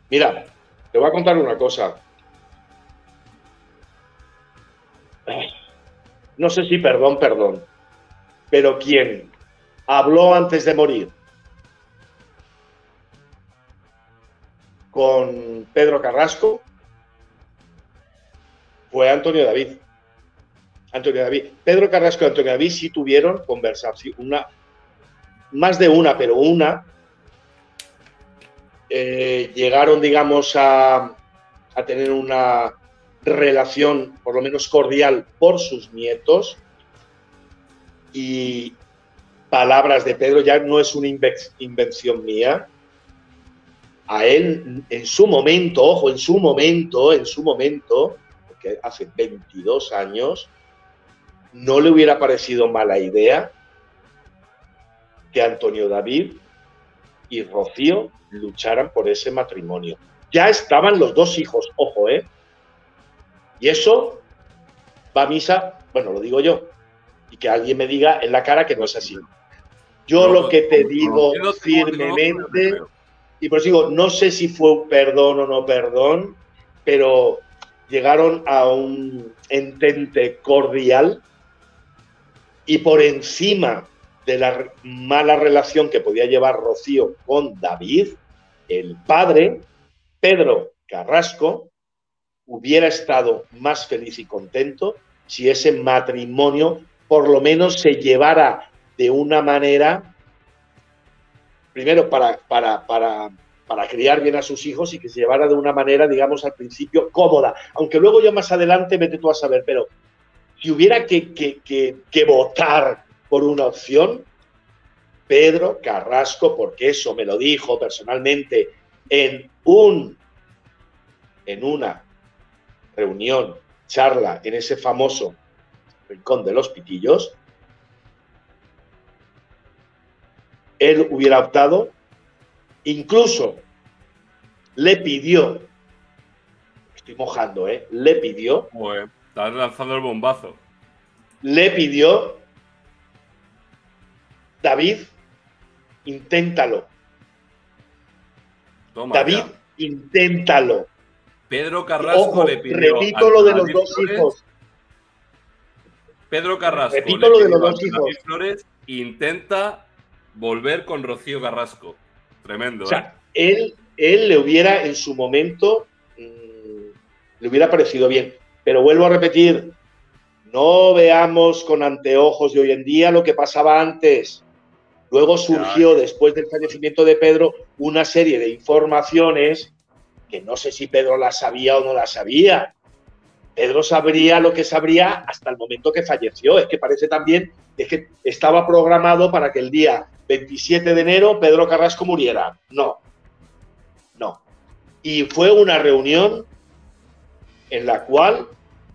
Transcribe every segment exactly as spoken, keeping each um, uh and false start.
Mira, te voy a contar una cosa. No sé si perdón, perdón, pero quien habló antes de morir con Pedro Carrasco fue Antonio David. Antonio David. Pedro Carrasco y Antonio David sí tuvieron conversación, una, más de una, pero una, eh, llegaron, digamos, a, a tener una relación, por lo menos cordial, por sus nietos. Y palabras de Pedro ya no es una invención mía. A él, en su momento, ojo, en su momento, en su momento, porque hace veintidós años, no le hubiera parecido mala idea que Antonio David y Rocío lucharan por ese matrimonio. Ya estaban los dos hijos, ojo, ¿eh? Y eso va a misa, bueno, lo digo yo, y que alguien me diga en la cara que no es así. Yo lo que te digo firmemente, y por eso digo, no sé si fue un perdón o no perdón, pero llegaron a un entente cordial y por encima de la mala relación que podía llevar Rocío con David, el padre, Pedro Carrasco, hubiera estado más feliz y contento si ese matrimonio por lo menos se llevara de una manera, primero para, para, para, para criar bien a sus hijos y que se llevara de una manera, digamos, al principio cómoda. Aunque luego ya más adelante vete tú a saber, pero si hubiera que, que, que, que votar por una opción, Pedro Carrasco, porque eso me lo dijo personalmente en un en una reunión, charla, en ese famoso Rincón de los Pitillos, él hubiera optado, incluso le pidió, estoy mojando, ¿eh? Le pidió. Pues estás lanzando el bombazo. Le pidió, David, inténtalo. Toma, David, ya. Inténtalo. Pedro Carrasco Ojo, le pidió. Repito lo de los dos Flores, hijos. Pedro Carrasco. Repito lo de los dos hijos. David Flores intenta volver con Rocío Carrasco. Tremendo, o sea, ¿eh? Él, él le hubiera en su momento mmm, le hubiera parecido bien. Pero vuelvo a repetir, no veamos con anteojos de hoy en día lo que pasaba antes. Luego surgió, ya, después del fallecimiento de Pedro, una serie de informaciones que no sé si Pedro las sabía o no las sabía. Pedro sabría lo que sabría hasta el momento que falleció. Es que parece también es que estaba programado para que el día veintisiete de enero Pedro Carrasco muriera. No, no. Y fue una reunión en la cual,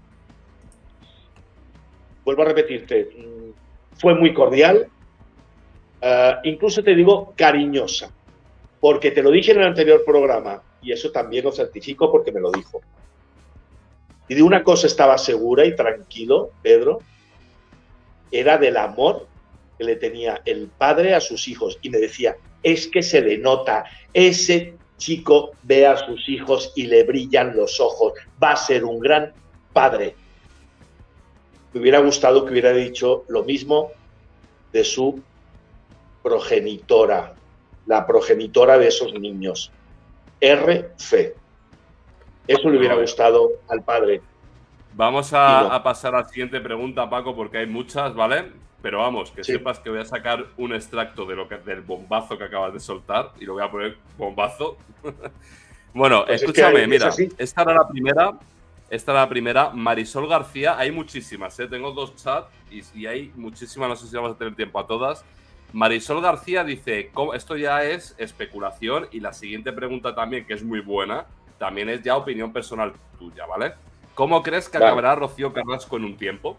vuelvo a repetirte, fue muy cordial, uh, incluso te digo cariñosa, porque te lo dije en el anterior programa, y eso también lo certifico porque me lo dijo. Y de una cosa estaba segura y tranquilo, Pedro, era del amor que le tenía el padre a sus hijos. Y me decía, es que se le nota, ese chico ve a sus hijos y le brillan los ojos, va a ser un gran padre. Me hubiera gustado que hubiera dicho lo mismo de su progenitora, la progenitora de esos niños, R C. Eso le hubiera gustado al padre. Vamos a, no. a pasar a la siguiente pregunta, Paco, porque hay muchas, ¿vale? Pero vamos, que sí. sepas que voy a sacar un extracto de lo que, del bombazo que acabas de soltar y lo voy a poner bombazo. Bueno, pues escúchame, es que mira, esta era la primera, esta era la primera, Marisol García, hay muchísimas, ¿eh? Tengo dos chats y, y hay muchísimas, no sé si vamos a tener tiempo a todas. Marisol García dice, ¿cómo? Esto ya es especulación y la siguiente pregunta también, que es muy buena, también es ya opinión personal tuya, ¿vale? ¿Cómo crees que vale. acabará Rocío Carrasco en un tiempo?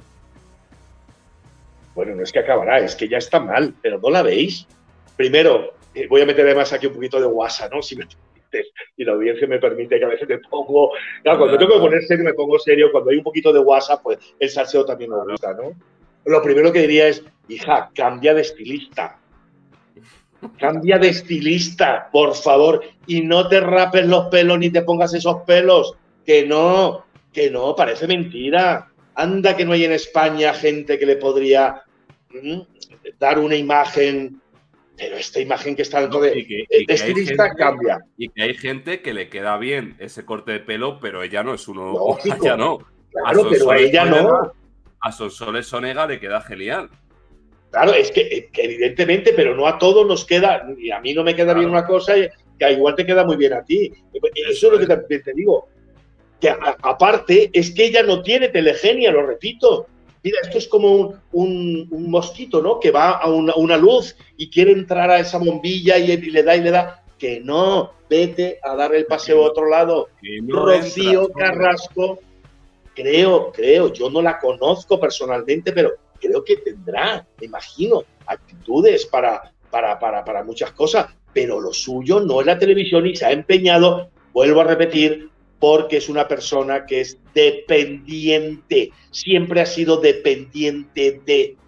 Bueno, no es que acabará, es que ya está mal, pero ¿no la veis? Primero, eh, voy a meter además aquí un poquito de guasa, ¿no? Si me permites, y la audiencia me permite que a veces me pongo... Claro, cuando tengo que poner serio, me pongo serio. Cuando hay un poquito de guasa, pues el salseo también me gusta, ¿no? Lo primero que diría es, hija, cambia de estilista. Cambia de estilista, por favor, y no te rapes los pelos ni te pongas esos pelos. Que no, que no, parece mentira. Anda que no hay en España gente que le podría ¿Mm? dar una imagen, pero esta imagen que está dentro de, y que, y de estilista gente, cambia. Y que hay gente que le queda bien ese corte de pelo, pero ella no es uno. Lógico, ella no. Claro, a pero a ella Sonega, no. A Sonsoles Sonega le queda genial. Claro, es que, que evidentemente, pero no a todos nos queda, y a mí no me queda claro. bien una cosa que igual te queda muy bien a ti. Eso, Eso es lo que te, te digo. Que a, aparte es que ella no tiene telegenia, lo repito. Mira, esto es como un, un, un mosquito, ¿no? Que va a una, una luz y quiere entrar a esa bombilla y, y le da y le da. Que no, vete a dar el paseo a otro lado. No Rocío entra, Carrasco, creo, creo, yo no la conozco personalmente, pero creo que tendrá, me imagino, actitudes para, para, para, para muchas cosas, pero lo suyo no es la televisión y se ha empeñado, vuelvo a repetir, porque es una persona que es dependiente, siempre ha sido dependiente de,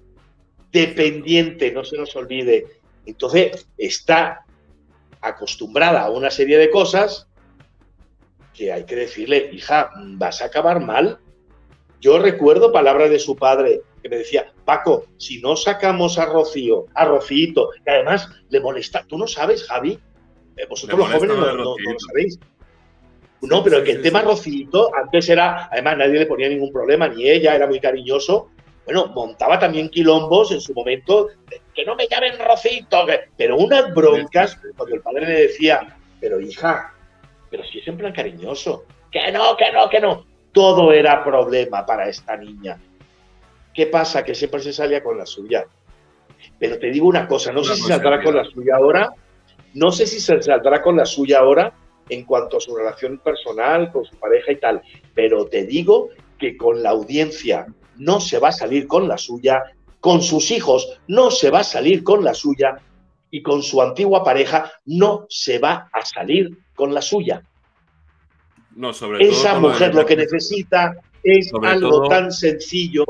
dependiente, no se nos olvide. Entonces, está acostumbrada a una serie de cosas que hay que decirle, hija, vas a acabar mal. Yo recuerdo palabras de su padre que me decía, Paco, si no sacamos a Rocío, a Rocíito, que además le molesta, tú no sabes, Javi, vosotros los jóvenes no, no, no lo sabéis. No, pero sí, que el sí, tema sí. Rocíito antes era, además nadie le ponía ningún problema, ni ella, era muy cariñoso. Bueno, montaba también quilombos en su momento, de, que no me llamen Rocíito, que, pero unas broncas, cuando el padre le decía, pero hija, pero si es en plan cariñoso, que no, que no, que no. Todo era problema para esta niña. ¿Qué pasa? Que siempre se salía con la suya. Pero te digo una cosa, no sé si saldrá con la suya ahora, no sé si se saldrá con la suya ahora, en cuanto a su relación personal con su pareja y tal, pero te digo que con la audiencia no se va a salir con la suya, con sus hijos no se va a salir con la suya y con su antigua pareja no se va a salir con la suya. No, sobre Esa todo mujer lo que necesita es algo todo... tan sencillo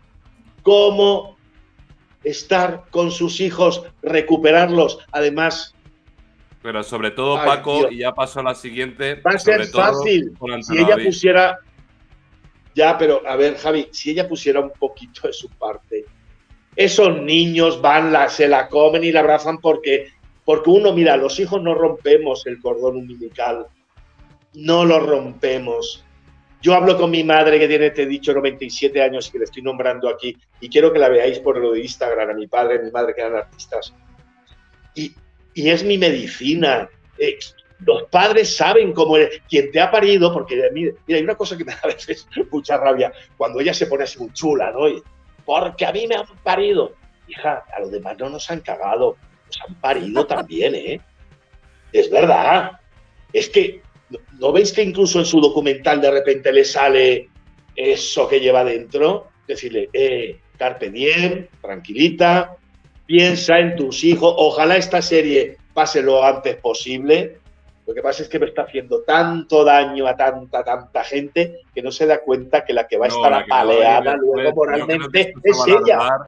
como estar con sus hijos, recuperarlos, además... Pero sobre todo, Ay, Paco, Dios. y ya paso a la siguiente. Va a ser fácil. Si ella pusiera... Ya, pero a ver, Javi, si ella pusiera un poquito de su parte, esos niños van, la, se la comen y la abrazan porque, porque uno, mira, los hijos no rompemos el cordón umbilical. No lo rompemos. Yo hablo con mi madre, que tiene, te he dicho, noventa y siete años y que le estoy nombrando aquí, y quiero que la veáis por lo de Instagram, a mi padre y mi madre, que eran artistas. Y... Y es mi medicina. Eh, los padres saben cómo eres. Quien te ha parido, porque mira, hay una cosa que me da a veces mucha rabia, cuando ella se pone así muy chula, ¿no? Y, porque a mí me han parido. Hija, a los demás no nos han cagado, nos han parido también, ¿eh? Es verdad. Es que, ¿no veis que incluso en su documental de repente le sale eso que lleva dentro? Decirle, eh, carpe diem, tranquilita, piensa en tus hijos. Ojalá esta serie pase lo antes posible. Lo que pasa es que me está haciendo tanto daño a tanta, tanta gente que no se da cuenta que la que va a no, estar apaleada luego moralmente es ella.